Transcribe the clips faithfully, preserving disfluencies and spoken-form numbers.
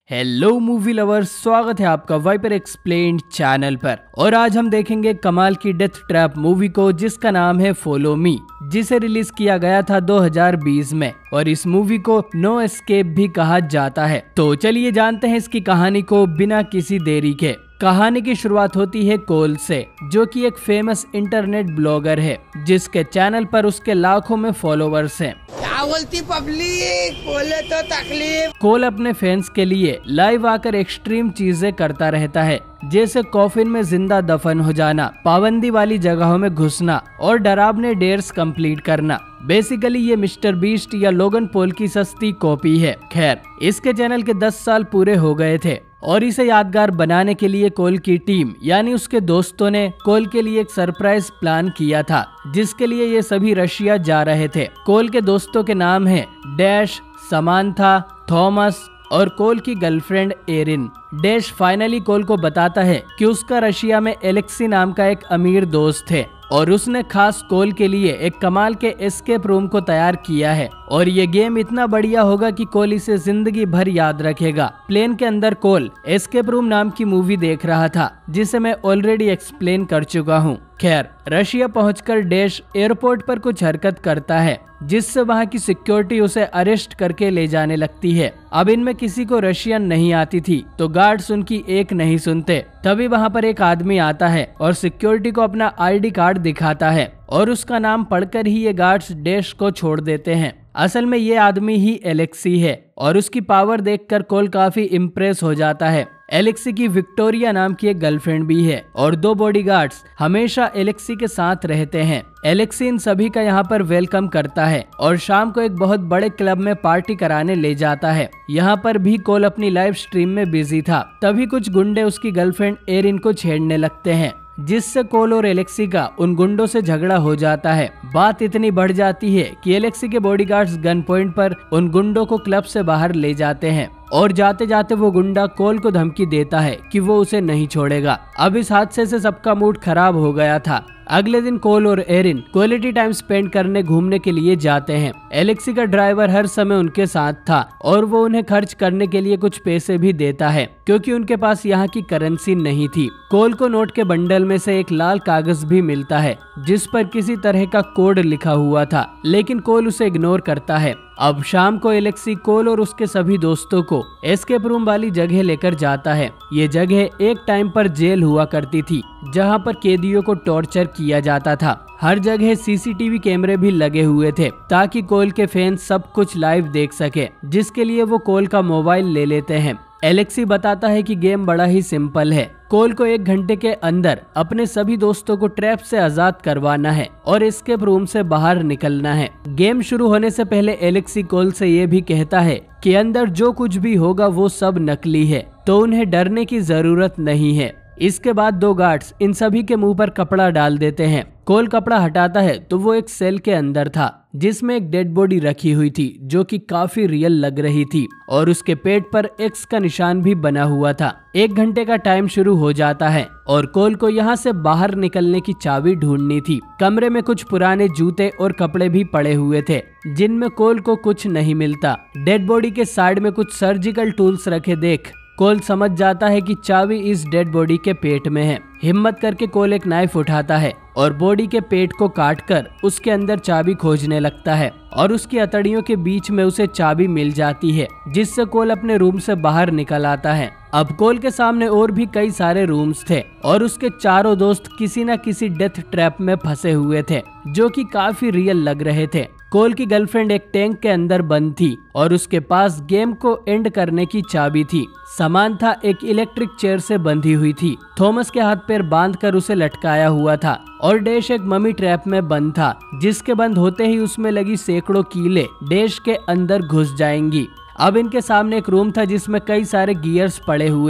Hello movie lovers, स्वागत है आपका वाइपर एक्सप्लेन्ड चैनल पर। और आज हम देखेंगे कमाल की डेथ ट्रैप मूवी को जिसका नाम है फॉलो मी, जिसे रिलीज किया गया था दो हज़ार बीस में और इस मूवी को नो एस्केप भी कहा जाता है। तो चलिए जानते हैं इसकी कहानी को बिना किसी देरी के। कहानी की शुरुआत होती है कोल से, जो कि एक फेमस इंटरनेट ब्लॉगर है जिसके चैनल पर उसके लाखों में फॉलोवर्स हैं। क्या बोलती पब्लिक, बोले तो तकलीफ। कोल अपने फैंस के लिए लाइव आकर एक्सट्रीम चीजें करता रहता है, जैसे कॉफिन में जिंदा दफन हो जाना, पाबंदी वाली जगहों में घुसना और डरावने डेयर्स कंप्लीट करना। बेसिकली ये मिस्टर बीस्ट या लोगन पॉल की सस्ती कॉपी है। खैर, इसके चैनल के दस साल पूरे हो गए थे और इसे यादगार बनाने के लिए कोल की टीम यानी उसके दोस्तों ने कोल के लिए एक सरप्राइज प्लान किया था, जिसके लिए ये सभी रशिया जा रहे थे। कोल के दोस्तों के नाम है डैश, समांथा, थॉमस और कोल की girlfriend Erin. Dash finally Cole को बताता है कि उसका रशिया में एलेक्सी नाम का एक अमीर दोस्त है और उसने खास कोल के लिए एक कमाल के एस्केप रूम को तैयार किया है और ये गेम इतना बढ़िया होगा कि कोल इसे जिंदगी भर याद रखेगा। प्लेन के अंदर कोल एस्केप रूम नाम की मूवी देख रहा था, जिसे मैं ऑलरेडी एक्सप्लेन कर चुका हूँ। खैर, रशिया पहुंचकर डैश एयरपोर्ट पर कुछ हरकत करता है, जिससे वहां की सिक्योरिटी उसे अरेस्ट करके ले जाने लगती है। अब इनमें किसी को रशियन नहीं आती थी, तो गार्ड्स उनकी एक नहीं सुनते। तभी वहां पर एक आदमी आता है और सिक्योरिटी को अपना आईडी कार्ड दिखाता है और उसका नाम पढ़कर ही ये गार्ड्स डैश को छोड़ देते हैं। असल में ये आदमी ही एलेक्सी है और उसकी पावर देखकर कोल काफी इम्प्रेस हो जाता है। एलेक्सी की विक्टोरिया नाम की एक गर्लफ्रेंड भी है और दो बॉडीगार्ड्स हमेशा एलेक्सी के साथ रहते हैं। एलेक्सी इन सभी का यहाँ पर वेलकम करता है और शाम को एक बहुत बड़े क्लब में पार्टी कराने ले जाता है। यहाँ पर भी कोल अपनी लाइव स्ट्रीम में बिजी था। तभी कुछ गुंडे उसकी गर्लफ्रेंड एरिन को छेड़ने लगते हैं, जिससे कोल और एलेक्सी का उन गुंडों से झगड़ा हो जाता है। बात इतनी बढ़ जाती है कि एलेक्सी के बॉडीगार्ड्स गन पॉइंट पर उन गुंडों को क्लब से बाहर ले जाते हैं और जाते जाते वो गुंडा कोल को धमकी देता है कि वो उसे नहीं छोड़ेगा। अब इस हादसे से सबका मूड खराब हो गया था। अगले दिन कोल और एरिन क्वालिटी टाइम स्पेंड करने घूमने के लिए जाते हैं। एलेक्सी का ड्राइवर हर समय उनके साथ था और वो उन्हें खर्च करने के लिए कुछ पैसे भी देता है, क्योंकि उनके पास यहाँ की करेंसी नहीं थी। कोल को नोट के बंडल में से एक लाल कागज भी मिलता है, जिस पर किसी तरह का कोड लिखा हुआ था, लेकिन कोल उसे इग्नोर करता है। अब शाम को एलेक्सी कोल और उसके सभी दोस्तों को एस्केप रूम वाली जगह लेकर जाता है। ये जगह एक टाइम पर जेल हुआ करती थी, जहां पर कैदियों को टॉर्चर किया जाता था। हर जगह सीसीटीवी कैमरे भी लगे हुए थे ताकि कोल के फैंस सब कुछ लाइव देख सके, जिसके लिए वो कोल का मोबाइल ले लेते हैं। एलेक्सी बताता है कि गेम बड़ा ही सिंपल है। कोल को एक घंटे के अंदर अपने सभी दोस्तों को ट्रैप से आजाद करवाना है और एस्केप रूम से बाहर निकलना है। गेम शुरू होने से पहले एलेक्सी कोल से ये भी कहता है कि अंदर जो कुछ भी होगा वो सब नकली है, तो उन्हें डरने की जरूरत नहीं है। इसके बाद दो गार्ड्स इन सभी के मुंह पर कपड़ा डाल देते हैं। कोल कपड़ा हटाता है तो वो एक सेल के अंदर था, जिसमें एक डेड बॉडी रखी हुई थी, जो कि काफी रियल लग रही थी और उसके पेट पर एक्स का निशान भी बना हुआ था। एक घंटे का टाइम शुरू हो जाता है और कोल को यहाँ से बाहर निकलने की चाबी ढूंढनी थी। कमरे में कुछ पुराने जूते और कपड़े भी पड़े हुए थे, जिनमें कोल को कुछ नहीं मिलता। डेड बॉडी के साइड में कुछ सर्जिकल टूल्स रखे देख कोल समझ जाता है कि चाबी इस डेड बॉडी के पेट में है। हिम्मत करके कोल एक नाइफ उठाता है और बॉडी के पेट को काटकर उसके अंदर चाबी खोजने लगता है और उसकी अतड़ियों के बीच में उसे चाबी मिल जाती है, जिससे कोल अपने रूम से बाहर निकल आता है। अब कोल के सामने और भी कई सारे रूम्स थे और उसके चारों दोस्त किसी न किसी डेथ ट्रैप में फंसे हुए थे, जो कि काफी रियल लग रहे थे। कोल की गर्लफ्रेंड एक टैंक के अंदर बंद थी और उसके पास गेम को एंड करने की चाबी थी। समांथा एक इलेक्ट्रिक चेयर से बंधी हुई थी। थॉमस के हाथ पैर बांधकर उसे लटकाया हुआ था और डैश एक ममी ट्रैप में बंद था, जिसके बंद होते ही उसमें लगी सैकड़ों कीलें डैश के अंदर घुस जाएंगी। अब इनके सामने एक रूम था जिसमें कई सारे गियर्स पड़े हुए थे।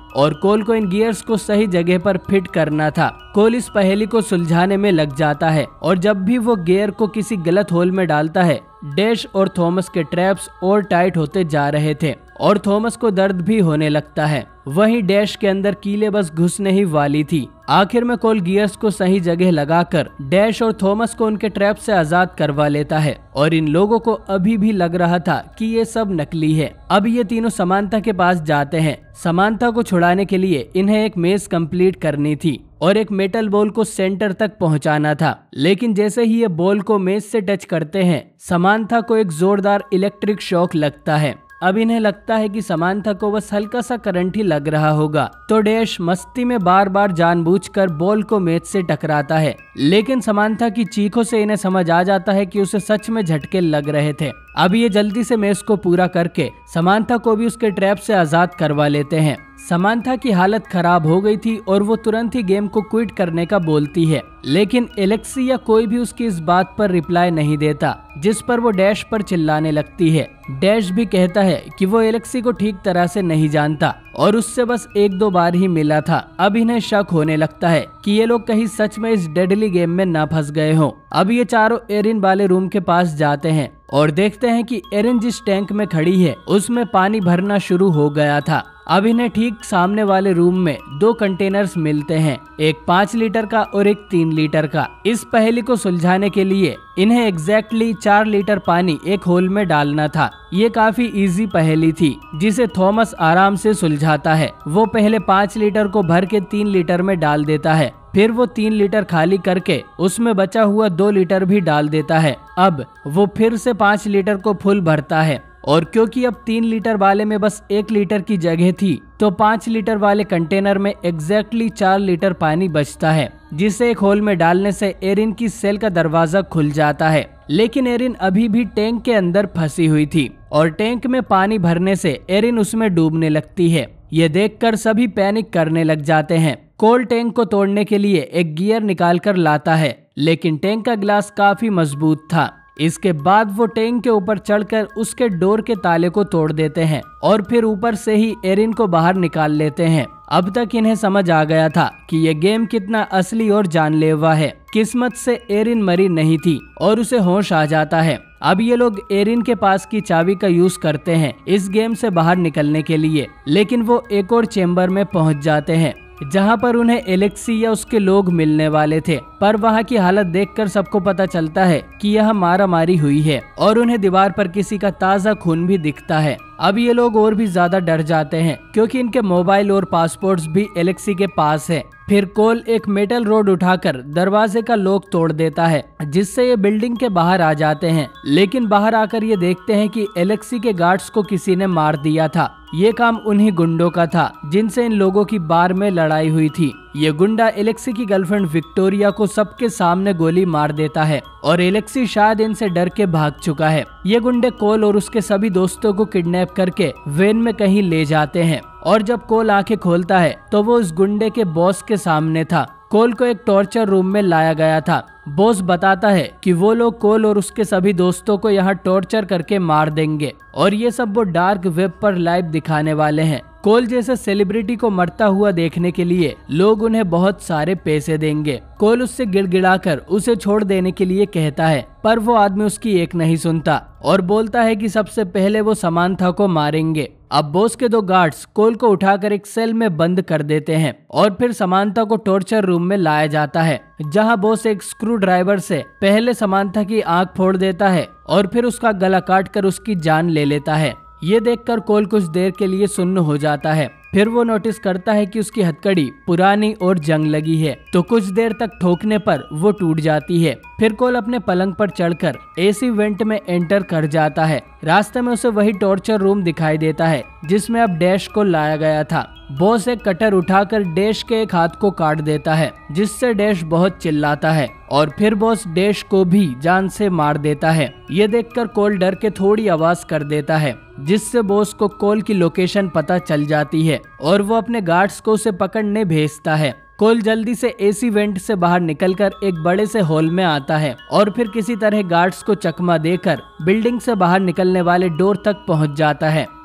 और कोल को इन गियर्स को सही जगह पर फिट करना था। कोल इस पहेली को सुलझाने में लग जाता है और जब भी वो गियर को किसी गलत होल में डालता है, डैश और थॉमस के ट्रैप्स और टाइट होते जा रहे थे और थॉमस को दर्द भी होने लगता है। वहीं डैश के अंदर कीले बस घुसने ही वाली थी। आखिर में कोल गियर्स को सही जगह लगाकर डैश और थॉमस को उनके ट्रैप से आजाद करवा लेता है और इन लोगों को अभी भी लग रहा था कि ये सब नकली है। अब ये तीनों समांथा के पास जाते हैं। समांथा को छुड़ाने के लिए इन्हें एक मेज कंप्लीट करनी थी और एक मेटल बॉल को सेंटर तक पहुंचाना था, लेकिन जैसे ही ये बॉल को मेज से टच करते हैं, समांथा को एक जोरदार इलेक्ट्रिक शॉक लगता है। अब इन्हें लगता है कि समांथा को बस हल्का सा करंट ही लग रहा होगा, तो डैश मस्ती में बार बार जानबूझकर बॉल को मेज से टकराता है, लेकिन समांथा की चीखों से इन्हें समझ आ जाता है कि उसे सच में झटके लग रहे थे। अब ये जल्दी से मेज को पूरा करके समांथा को भी उसके ट्रैप से आजाद करवा लेते हैं। समांथा की हालत खराब हो गई थी और वो तुरंत ही गेम को क्विट करने का बोलती है, लेकिन एलेक्सी या कोई भी उसकी इस बात पर रिप्लाई नहीं देता, जिस पर वो डैश पर चिल्लाने लगती है। डैश भी कहता है कि वो एलेक्सी को ठीक तरह से नहीं जानता और उससे बस एक दो बार ही मिला था। अब इन्हें शक होने लगता है कि ये लोग कहीं सच में इस डेडली गेम में ना फंस गए हों। अब ये चारों एरिन वाले रूम के पास जाते हैं और देखते हैं कि एरिन जिस टैंक में खड़ी है उसमें पानी भरना शुरू हो गया था। अब इन्हें ठीक सामने वाले रूम में दो कंटेनर्स मिलते हैं, एक पाँच लीटर का और एक तीन लीटर का। इस पहेली को सुलझाने के लिए इन्हें एग्जैक्टली चार लीटर पानी एक होल में डालना था। ये काफी इजी पहेली थी जिसे थॉमस आराम से सुलझाता है। वो पहले पाँच लीटर को भर के तीन लीटर में डाल देता है, फिर वो तीन लीटर खाली करके उसमें बचा हुआ दो लीटर भी डाल देता है। अब वो फिर से पाँच लीटर को फुल भरता है और क्योंकि अब तीन लीटर वाले में बस एक लीटर की जगह थी, तो पाँच लीटर वाले कंटेनर में एग्जैक्टली चार लीटर पानी बचता है, जिसे एक होल में डालने से एरिन की सेल का दरवाजा खुल जाता है। लेकिन एरिन अभी भी टैंक के अंदर फंसी हुई थी और टैंक में पानी भरने से एरिन उसमें डूबने लगती है। ये देखकर सभी पैनिक करने लग जाते हैं। कोल टैंक को तोड़ने के लिए एक गियर निकाल कर लाता है, लेकिन टैंक का ग्लास काफी मजबूत था। इसके बाद वो टैंक के ऊपर चढ़कर उसके डोर के ताले को तोड़ देते हैं और फिर ऊपर से ही एरिन को बाहर निकाल लेते हैं। अब तक इन्हें समझ आ गया था कि ये गेम कितना असली और जानलेवा है। किस्मत से एरिन मरी नहीं थी और उसे होश आ जाता है। अब ये लोग एरिन के पास की चाबी का यूज करते हैं इस गेम से बाहर निकलने के लिए, लेकिन वो एक और चेम्बर में पहुंच जाते हैं जहां पर उन्हें एलेक्सी या उसके लोग मिलने वाले थे, पर वहां की हालत देखकर सबको पता चलता है कि यह मारामारी हुई है और उन्हें दीवार पर किसी का ताजा खून भी दिखता है। अब ये लोग और भी ज्यादा डर जाते हैं क्योंकि इनके मोबाइल और पासपोर्ट्स भी एलेक्सी के पास है। फिर कोल एक मेटल रोड उठाकर दरवाजे का लॉक तोड़ देता है, जिससे ये बिल्डिंग के बाहर आ जाते हैं, लेकिन बाहर आकर ये देखते हैं कि एलेक्सी के गार्ड्स को किसी ने मार दिया था। ये काम उन्हीं गुंडों का था जिनसे इन लोगों की बार में लड़ाई हुई थी। ये गुंडा एलेक्सी की गर्लफ्रेंड विक्टोरिया को सबके सामने गोली मार देता है और एलेक्सी शायद इनसे डर के भाग चुका है। ये गुंडे कोल और उसके सभी दोस्तों को किडनैप करके वैन में कहीं ले जाते हैं और जब कोल आंखें खोलता है तो वो उस गुंडे के बॉस के सामने था। कोल को एक टॉर्चर रूम में लाया गया था। बॉस बताता है कि वो लोग कोल और उसके सभी दोस्तों को यहाँ टॉर्चर करके मार देंगे और ये सब वो डार्क वेब पर लाइव दिखाने वाले हैं। कोल जैसे सेलिब्रिटी को मरता हुआ देखने के लिए लोग उन्हें बहुत सारे पैसे देंगे। कोल उससे गिड़गिड़ाकर उसे छोड़ देने के लिए कहता है, पर वो आदमी उसकी एक नहीं सुनता और बोलता है कि सबसे पहले वो समांथा को मारेंगे। अब बॉस के दो गार्ड्स कोल को उठाकर एक सेल में बंद कर देते हैं और फिर समांथा को टॉर्चर रूम में लाया जाता है, जहां बॉस एक स्क्रू ड्राइवर से पहले समांथा की आंख फोड़ देता है और फिर उसका गला काटकर उसकी जान ले लेता है। ये देखकर कोल कुछ देर के लिए सुन्न हो जाता है। फिर वो नोटिस करता है कि उसकी हथकड़ी पुरानी और जंग लगी है, तो कुछ देर तक ठोकने पर वो टूट जाती है। फिर कोल अपने पलंग पर चढ़कर एसी वेंट में एंटर कर जाता है। रास्ते में उसे वही टॉर्चर रूम दिखाई देता है जिसमें अब डैश को लाया गया था। बॉस एक कटर उठाकर डैश के एक हाथ को काट देता है, जिससे डैश बहुत चिल्लाता है और फिर बॉस डैश को भी जान से मार देता है। ये देखकर कोल डर के थोड़ी आवाज कर देता है, जिससे बॉस को कोल की लोकेशन पता चल जाती है और वो अपने गार्ड्स को उसे पकड़ने भेजता है। कोल जल्दी से एसी वेंट से बाहर निकलकर एक बड़े से हॉल में आता है और फिर किसी तरह गार्ड्स को चकमा देकर बिल्डिंग से बाहर निकलने वाले डोर तक पहुंच जाता है।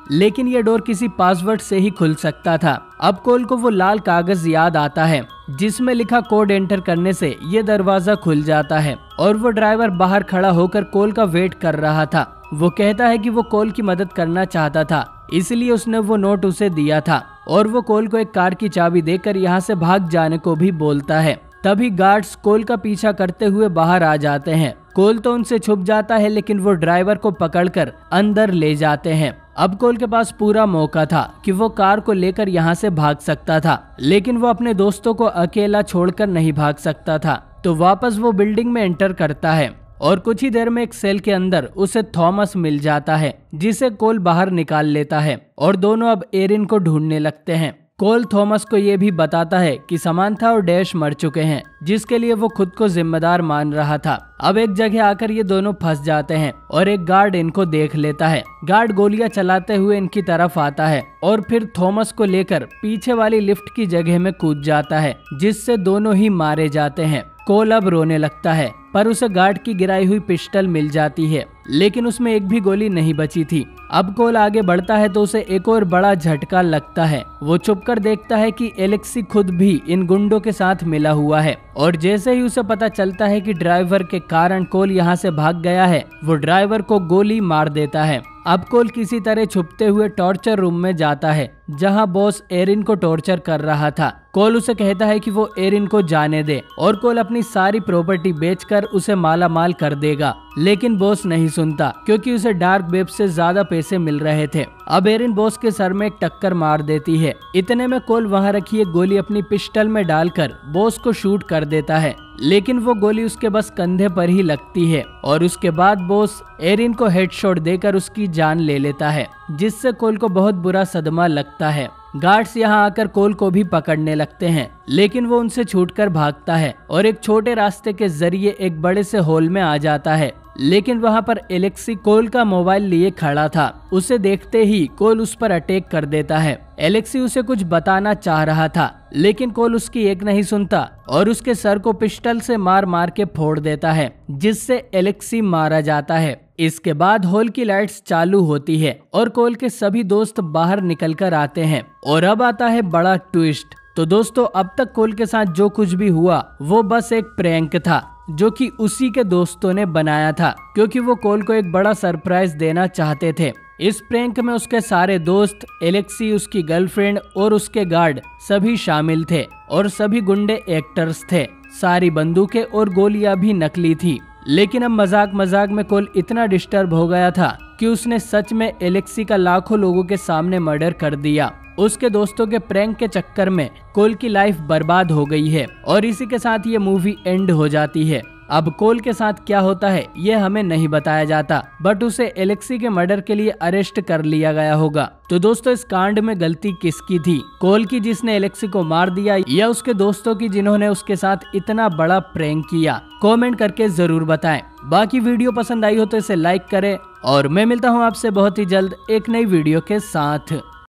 लेकिन ये डोर किसी पासवर्ड से ही खुल सकता था। अब कोल को वो लाल कागज याद आता है जिसमें लिखा कोड एंटर करने से ये दरवाजा खुल जाता है और वो ड्राइवर बाहर खड़ा होकर कोल का वेट कर रहा था। वो कहता है कि वो कोल की मदद करना चाहता था, इसलिए उसने वो नोट उसे दिया था और वो कोल को एक कार की चाबी देकर यहाँ से भाग जाने को भी बोलता है। तभी गार्ड्स कोल का पीछा करते हुए बाहर आ जाते हैं। कोल तो उनसे छुप जाता है लेकिन वो ड्राइवर को पकड़कर अंदर ले जाते हैं। अब कोल के पास पूरा मौका था कि वो कार को लेकर यहाँ से भाग सकता था, लेकिन वो अपने दोस्तों को अकेला छोड़कर नहीं भाग सकता था। तो वापस वो बिल्डिंग में एंटर करता है और कुछ ही देर में एक सेल के अंदर उसे थॉमस मिल जाता है जिसे कोल बाहर निकाल लेता है और दोनों अब एरिन को ढूंढने लगते हैं। कोल थॉमस को ये भी बताता है कि समांथा और डैश मर चुके हैं, जिसके लिए वो खुद को जिम्मेदार मान रहा था। अब एक जगह आकर ये दोनों फंस जाते हैं और एक गार्ड इनको देख लेता है। गार्ड गोलियां चलाते हुए इनकी तरफ आता है और फिर थॉमस को लेकर पीछे वाली लिफ्ट की जगह में कूद जाता है, जिससे दोनों ही मारे जाते हैं। कोल अब रोने लगता है पर उसे गार्ड की गिराई हुई पिस्टल मिल जाती है, लेकिन उसमें एक भी गोली नहीं बची थी। अब कोल आगे बढ़ता है तो उसे एक और बड़ा झटका लगता है। वो छुपकर देखता है कि एलेक्सी खुद भी इन गुंडों के साथ मिला हुआ है और जैसे ही उसे पता चलता है कि ड्राइवर के कारण कोल यहाँ से भाग गया है, वो ड्राइवर को गोली मार देता है। अब कोल किसी तरह छुपते हुए टॉर्चर रूम में जाता है जहां बॉस एरिन को टॉर्चर कर रहा था। कोल उसे कहता है कि वो एरिन को जाने दे और कोल अपनी सारी प्रॉपर्टी बेचकर उसे माला माल कर देगा, लेकिन बॉस नहीं सुनता क्योंकि उसे डार्क वेब से ज्यादा पैसे मिल रहे थे। अब एरिन बॉस के सर में एक टक्कर मार देती है। इतने में कोल वहां रखी एक गोली अपनी पिस्टल में डालकर बॉस को शूट कर देता है, लेकिन वो गोली उसके बस कंधे पर ही लगती है और उसके बाद बॉस एरिन को हेडशॉट देकर उसकी जान ले लेता है, जिससे कोल को बहुत बुरा सदमा लगता है। गार्ड्स यहाँ आकर कोल को भी पकड़ने लगते हैं, लेकिन वो उनसे छूटकर भागता है और एक छोटे रास्ते के जरिए एक बड़े से हॉल में आ जाता है। लेकिन वहाँ पर एलेक्सी कोल का मोबाइल लिए खड़ा था। उसे देखते ही कोल उस पर अटैक कर देता है। एलेक्सी उसे कुछ बताना चाह रहा था, लेकिन कोल उसकी एक नहीं सुनता और उसके सर को पिस्टल से मार मार के फोड़ देता है, जिससे एलेक्सी मारा जाता है। इसके बाद हॉल की लाइट्स चालू होती है और कोल के सभी दोस्त बाहर निकल कर आते हैं और अब आता है बड़ा ट्विस्ट। तो दोस्तों, अब तक कोल के साथ जो कुछ भी हुआ वो बस एक प्रैंक था जो कि उसी के दोस्तों ने बनाया था, क्योंकि वो कोल को एक बड़ा सरप्राइज देना चाहते थे। इस प्रैंक में उसके सारे दोस्त, एलेक्सी, उसकी गर्लफ्रेंड और उसके गार्ड सभी शामिल थे और सभी गुंडे एक्टर्स थे। सारी बंदूकें और गोलियां भी नकली थी। लेकिन अब मजाक मजाक में कोल इतना डिस्टर्ब हो गया था कि उसने सच में एलेक्सी का लाखों लोगों के सामने मर्डर कर दिया। उसके दोस्तों के प्रैंक के चक्कर में कोल की लाइफ बर्बाद हो गई है और इसी के साथ ये मूवी एंड हो जाती है। अब कोल के साथ क्या होता है ये हमें नहीं बताया जाता, बट उसे एलेक्सी के मर्डर के लिए अरेस्ट कर लिया गया होगा। तो दोस्तों, इस कांड में गलती किसकी थी? कोल की जिसने एलेक्सी को मार दिया, या उसके दोस्तों की जिन्होंने उसके साथ इतना बड़ा प्रैंक किया? कमेंट करके जरूर बताएं। बाकी वीडियो पसंद आई हो तो इसे लाइक करें और मैं मिलता हूँ आपसे बहुत ही जल्द एक नई वीडियो के साथ।